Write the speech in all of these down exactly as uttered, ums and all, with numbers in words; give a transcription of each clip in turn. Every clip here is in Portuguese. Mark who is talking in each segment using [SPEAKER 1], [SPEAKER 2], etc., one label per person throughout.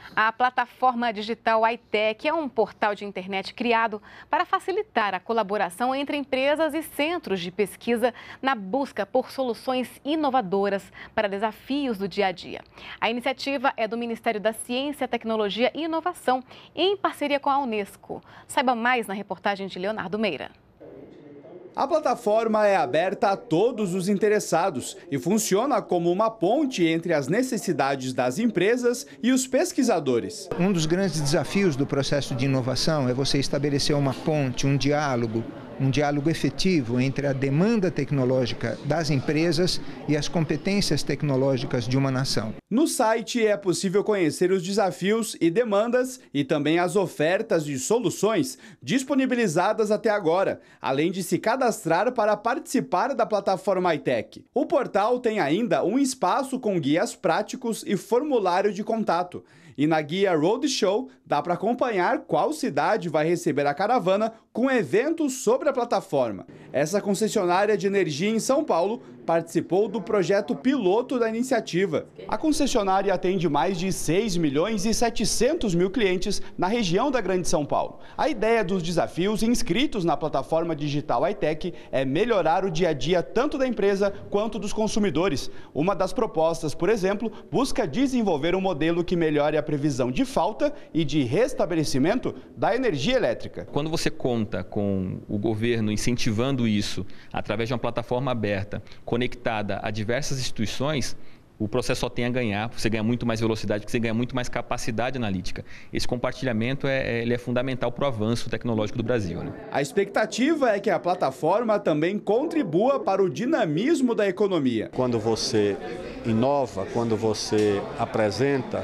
[SPEAKER 1] A plataforma digital iTech é um portal de internet criado para facilitar a colaboração entre empresas e centros de pesquisa na busca por soluções inovadoras para desafios do dia a dia. A iniciativa é do Ministério da Ciência, Tecnologia e Inovação, em parceria com a Unesco. Saiba mais na reportagem de Leonardo Meira.
[SPEAKER 2] A plataforma é aberta a todos os interessados e funciona como uma ponte entre as necessidades das empresas e os pesquisadores.
[SPEAKER 3] Um dos grandes desafios do processo de inovação é você estabelecer uma ponte, um diálogo, um diálogo efetivo entre a demanda tecnológica das empresas e as competências tecnológicas de uma nação.
[SPEAKER 2] No site é possível conhecer os desafios e demandas e também as ofertas de soluções disponibilizadas até agora, além de se cadastrar para participar da plataforma iTech. O portal tem ainda um espaço com guias práticos e formulário de contato. E na guia Roadshow dá para acompanhar qual cidade vai receber a caravana com eventos sobre a plataforma. Essa concessionária de energia em São Paulo participou do projeto piloto da iniciativa. A concessionária atende mais de seis milhões e setecentos mil clientes na região da Grande São Paulo. A ideia dos desafios inscritos na plataforma digital iTech é melhorar o dia a dia tanto da empresa quanto dos consumidores. Uma das propostas, por exemplo, busca desenvolver um modelo que melhore a previsão de falta e de restabelecimento da energia elétrica.
[SPEAKER 4] Quando você conta com o governo incentivando isso através de uma plataforma aberta, conectada a diversas instituições, o processo só tem a ganhar, você ganha muito mais velocidade, você ganha muito mais capacidade analítica. Esse compartilhamento é, ele é fundamental para o avanço tecnológico do Brasil, né?
[SPEAKER 2] A expectativa é que a plataforma também contribua para o dinamismo da economia.
[SPEAKER 5] Quando você inova, quando você apresenta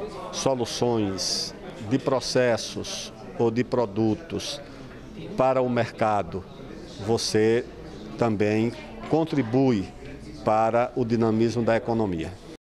[SPEAKER 5] soluções de processos ou de produtos para o mercado, você também contribui para o dinamismo da economia.